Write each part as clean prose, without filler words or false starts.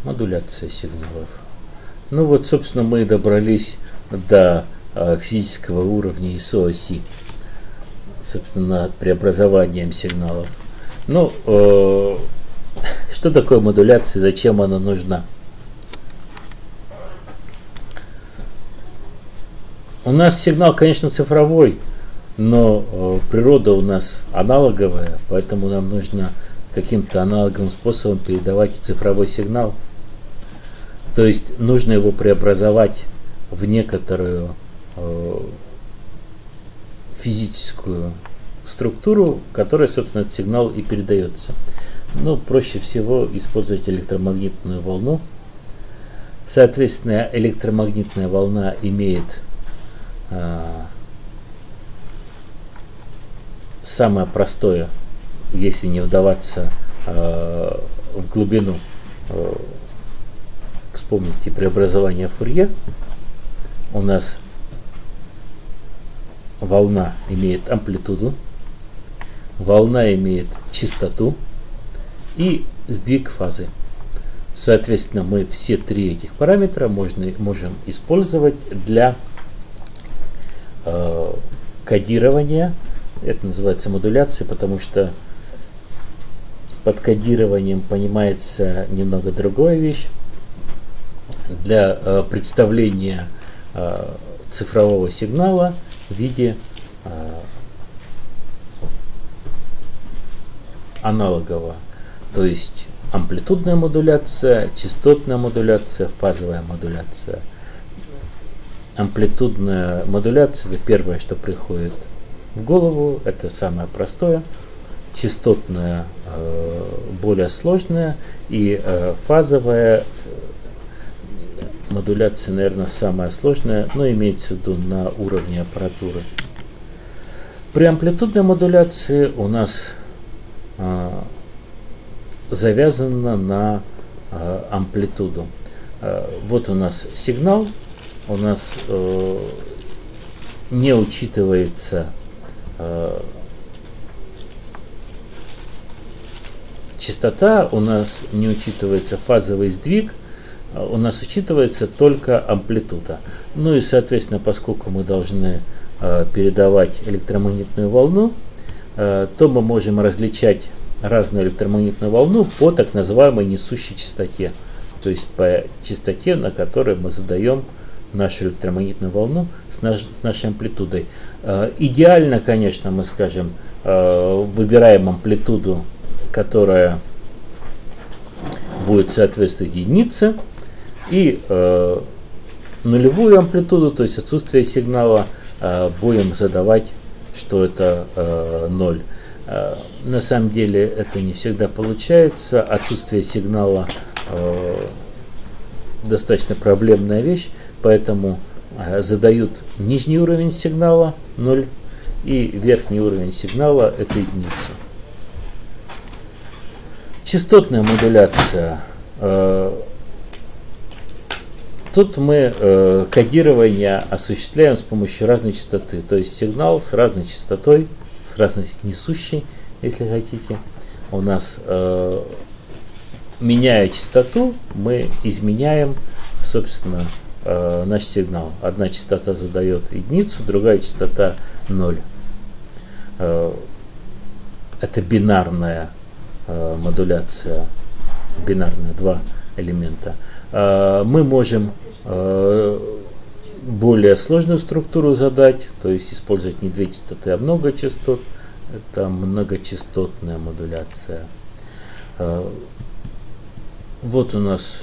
Модуляция сигналов. Ну вот, собственно, мы добрались до физического уровня ИСО-оси, собственно, преобразованием сигналов. Ну, что такое модуляция, зачем она нужна? У нас сигнал, конечно, цифровой, но природа у нас аналоговая, поэтому нам нужно каким-то аналоговым способом передавать цифровой сигнал. То есть нужно его преобразовать в некоторую физическую структуру, которая, собственно, этот сигнал и передается. Ну, проще всего использовать электромагнитную волну. Соответственно, электромагнитная волна имеет самое простое, если не вдаваться в глубину. Вспомните преобразование Фурье. У нас волна имеет амплитуду, волна имеет частоту и сдвиг фазы. Соответственно, мы все три этих параметра можем использовать для кодирования. Это называется модуляцией, потому что под кодированием понимается немного другая вещь. Для представления цифрового сигнала в виде аналогового, то есть амплитудная модуляция, частотная модуляция, фазовая модуляция. Амплитудная модуляция — это первое, что приходит в голову, это самое простое. Частотная более сложная, и фазовая модуляция, наверное, самая сложная, но имеется в виду на уровне аппаратуры. При амплитудной модуляции у нас завязано на амплитуду. Вот у нас сигнал, у нас не учитывается частота, у нас не учитывается фазовый сдвиг, у нас учитывается только амплитуда. Ну и, соответственно, поскольку мы должны передавать электромагнитную волну, то мы можем различать разную электромагнитную волну по так называемой несущей частоте, то есть по частоте, на которой мы задаем нашу электромагнитную волну с нашей амплитудой. Идеально, конечно, мы скажем, выбираем амплитуду, которая будет соответствовать единице, и нулевую амплитуду, то есть отсутствие сигнала, будем задавать, что это 0. На самом деле это не всегда получается. Отсутствие сигнала достаточно проблемная вещь, поэтому задают нижний уровень сигнала 0 и верхний уровень сигнала — это единица. Частотная модуляция. Тут мы кодирование осуществляем с помощью разной частоты, то есть сигнал с разной частотой, с разной несущей, если хотите. У нас, меняя частоту, мы изменяем, собственно, наш сигнал. Одна частота задает единицу, другая частота 0. Это бинарная модуляция, бинарная, два элемента. Мы можем более сложную структуру задать, то есть использовать не две частоты, а много частот. Это многочастотная модуляция. Вот у нас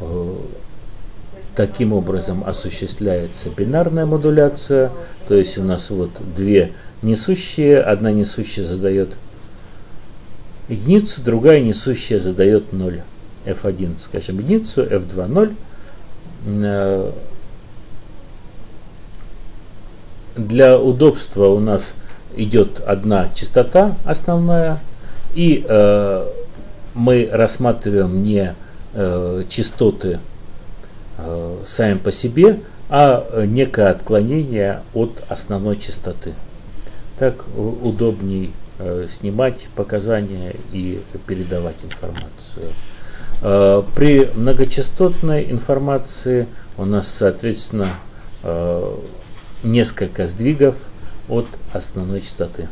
таким образом осуществляется бинарная модуляция, то есть у нас вот две несущие, одна несущая задает единицу, другая несущая задает 0. F1, скажем, единицу, F2 0. Для удобства у нас идет одна частота основная, и мы рассматриваем не частоты сами по себе, а некое отклонение от основной частоты. Так удобней снимать показания и передавать информацию. При многочастотной информации у нас, соответственно, несколько сдвигов от основной частоты.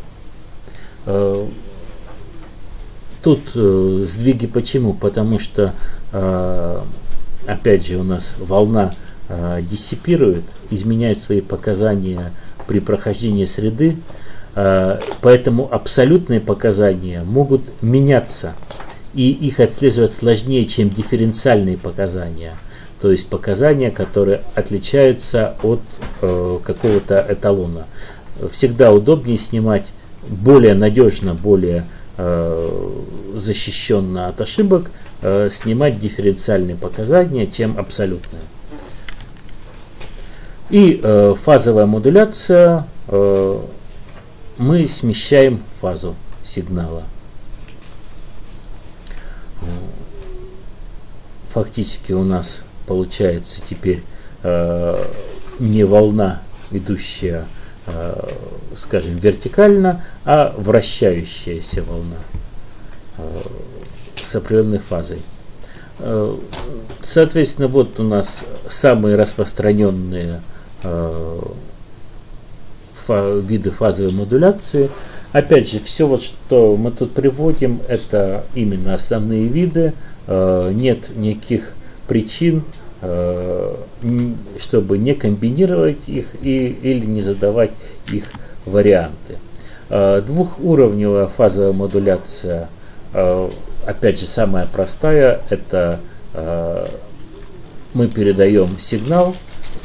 Тут сдвиги почему? Потому что, опять же, у нас волна диссипирует, изменяет свои показания при прохождении среды, поэтому абсолютные показания могут меняться, и их отслеживать сложнее, чем дифференциальные показания, то есть показания, которые отличаются от какого-то эталона. Всегда удобнее снимать более надежно, более защищенно от ошибок, снимать дифференциальные показания, чем абсолютные. И фазовая модуляция, мы смещаем фазу сигнала. Фактически у нас получается теперь не волна, идущая, скажем, вертикально, а вращающаяся волна с определенной фазой. Соответственно, вот у нас самые распространенные виды фазовой модуляции. Опять же, все, вот, что мы тут приводим, это именно основные виды. Нет никаких причин, чтобы не комбинировать их или не задавать их варианты. Двухуровневая фазовая модуляция, опять же, самая простая, это мы передаем сигнал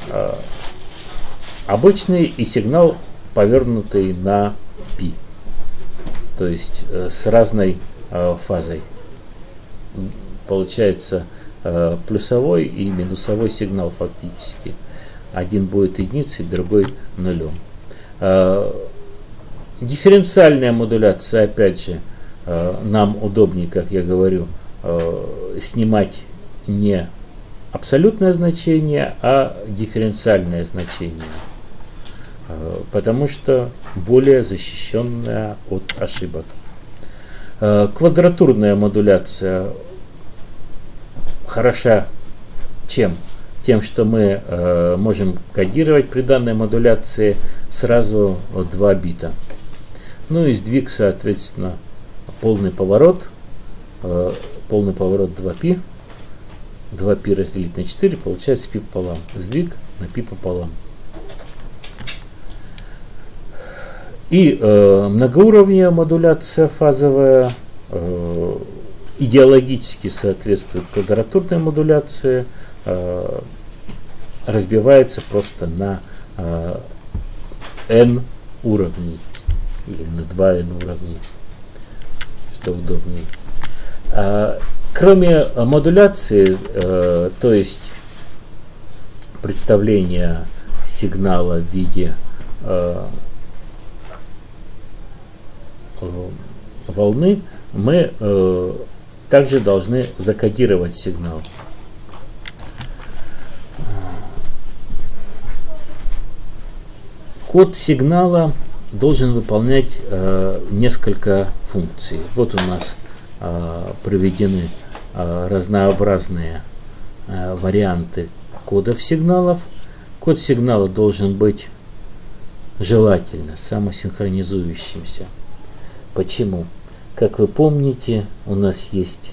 обычный и сигнал, повернутый на π, то есть с разной фазой. Получается плюсовой и минусовой сигнал фактически. Один будет единицей, другой нулем. Дифференциальная модуляция, опять же, нам удобнее, как я говорю, снимать не абсолютное значение, а дифференциальное значение, потому что более защищенная от ошибок. Квадратурная модуляция хороша чем? Тем, что мы можем кодировать при данной модуляции сразу 2 бита. Ну и сдвиг, соответственно, полный поворот 2π. 2π разделить на 4 получается π пополам. Сдвиг на π пополам. И многоуровневая модуляция фазовая идеологически соответствует квадратурной модуляции, разбивается просто на n уровней или на 2n уровней, что удобнее. Кроме модуляции, то есть представления сигнала в виде волны, мы также должны закодировать сигнал. Код сигнала должен выполнять несколько функций. Вот у нас приведены разнообразные варианты кодов сигналов. Код сигнала должен быть желательно самосинхронизующимся. Почему? Как вы помните, у нас есть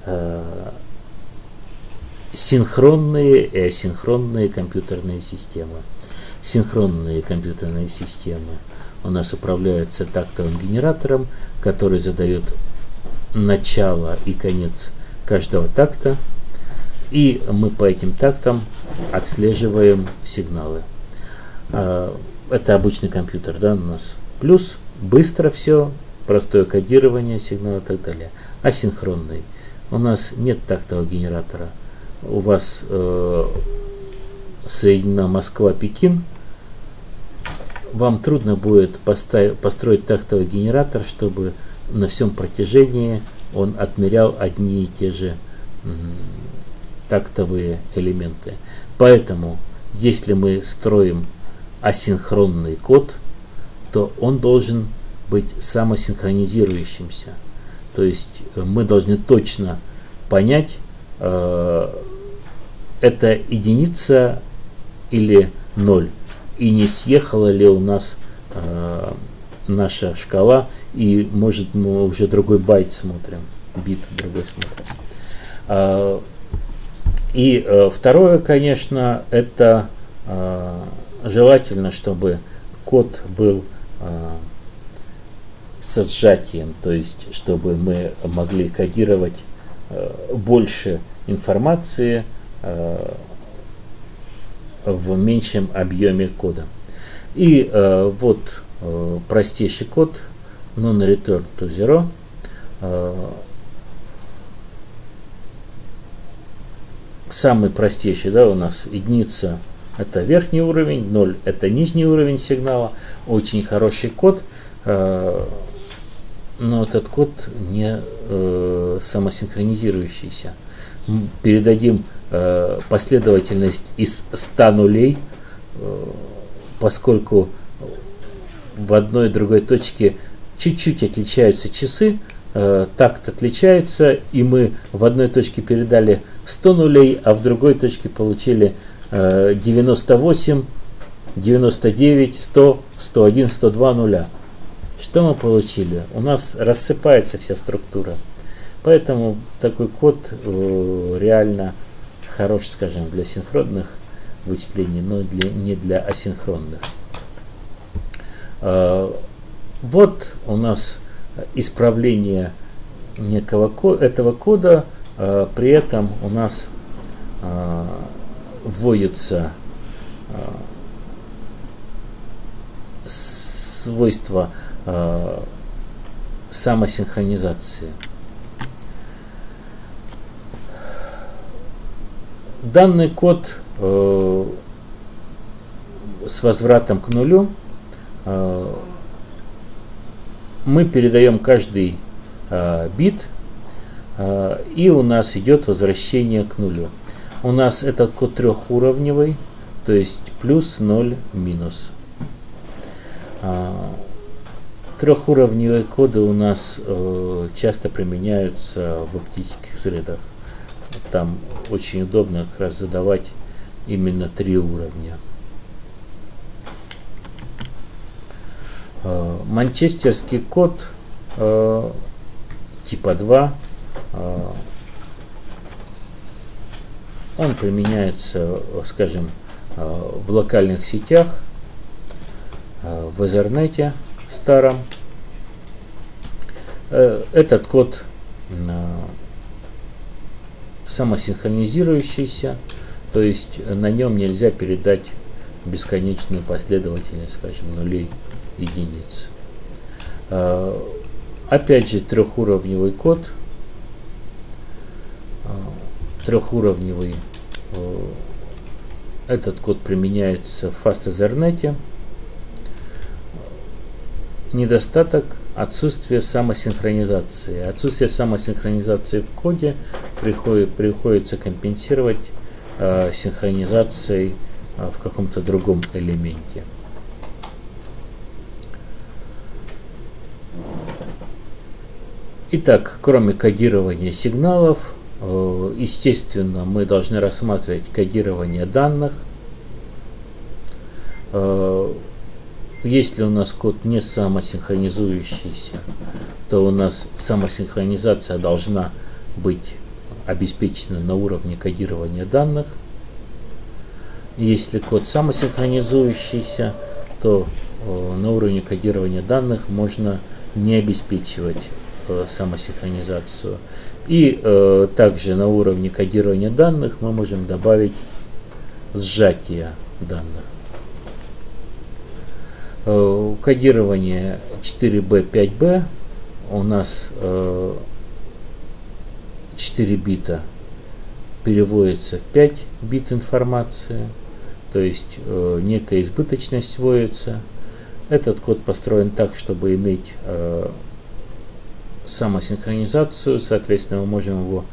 синхронные и асинхронные компьютерные системы. Синхронные компьютерные системы у нас управляются тактовым генератором, который задает начало и конец каждого такта, и мы по этим тактам отслеживаем сигналы. Это обычный компьютер, да, у нас. Плюс быстро все, простое кодирование сигнала и так далее. Асинхронный. У нас нет тактового генератора. У вас соединена Москва-Пекин. Вам трудно будет построить тактовый генератор, чтобы на всем протяжении он отмерял одни и те же тактовые элементы. Поэтому, если мы строим асинхронный код, то он должен быть самосинхронизирующимся. То есть мы должны точно понять, это единица или 0, и не съехала ли у нас наша шкала, и может мы уже другой байт смотрим, бит другой смотрим. И второе, конечно, это желательно, чтобы код был со сжатием, то есть чтобы мы могли кодировать больше информации в меньшем объеме кода. И вот простейший код non-return to zero. Самый простейший, да, у нас единица — это верхний уровень, 0 — это нижний уровень сигнала. Очень хороший код, но этот код не самосинхронизирующийся. Передадим последовательность из 100 нулей, поскольку в одной и другой точке чуть-чуть отличаются часы, такт отличается, и мы в одной точке передали 100 нулей, а в другой точке получили 98, 99, 100, 101, 102 нуля. Что мы получили? У нас рассыпается вся структура. Поэтому такой код реально хорош, скажем, для синхронных вычислений, но не для асинхронных. Вот у нас исправление этого кода, при этом у нас вводятся свойства самосинхронизации. Данный код с возвратом к нулю мы передаем каждый бит, и у нас идет возвращение к нулю. У нас этот код трехуровневый, то есть плюс, 0, минус. Трехуровневые коды у нас часто применяются в оптических средах. Там очень удобно как раз задавать именно 3 уровня. Манчестерский код типа 2, он применяется, скажем, в локальных сетях, в Ethernet старом. Этот код самосинхронизирующийся, то есть на нем нельзя передать бесконечную последовательность, скажем, нулей, единиц. Опять же, трехуровневый код, трехуровневый. Этот код применяется в Fast Ethernet. Недостаток — отсутствие самосинхронизации. Отсутствие самосинхронизации в коде приходится компенсировать синхронизацией в каком-то другом элементе. Итак, кроме кодирования сигналов, естественно, мы должны рассматривать кодирование данных. Если у нас код не самосинхронизующийся, то у нас самосинхронизация должна быть обеспечена на уровне кодирования данных. Если код самосинхронизующийся, то на уровне кодирования данных можно не обеспечивать самосинхронизацию. И также на уровне кодирования данных мы можем добавить сжатие данных. Кодирование 4B, 5B у нас 4 бита переводится в 5 бит информации, то есть некая избыточность вводится. Этот код построен так, чтобы иметь самосинхронизацию, соответственно, мы можем его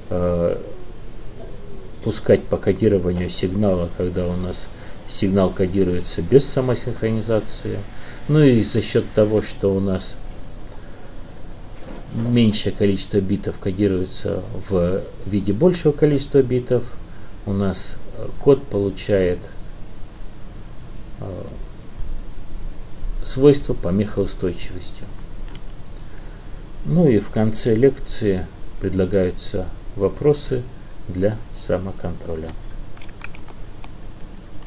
пускать по кодированию сигнала, когда у нас сигнал кодируется без самосинхронизации. Ну и за счет того, что у нас меньшее количество битов кодируется в виде большего количества битов. У нас код получает свойства помехоустойчивости. Ну и в конце лекции предлагаются вопросы для самоконтроля.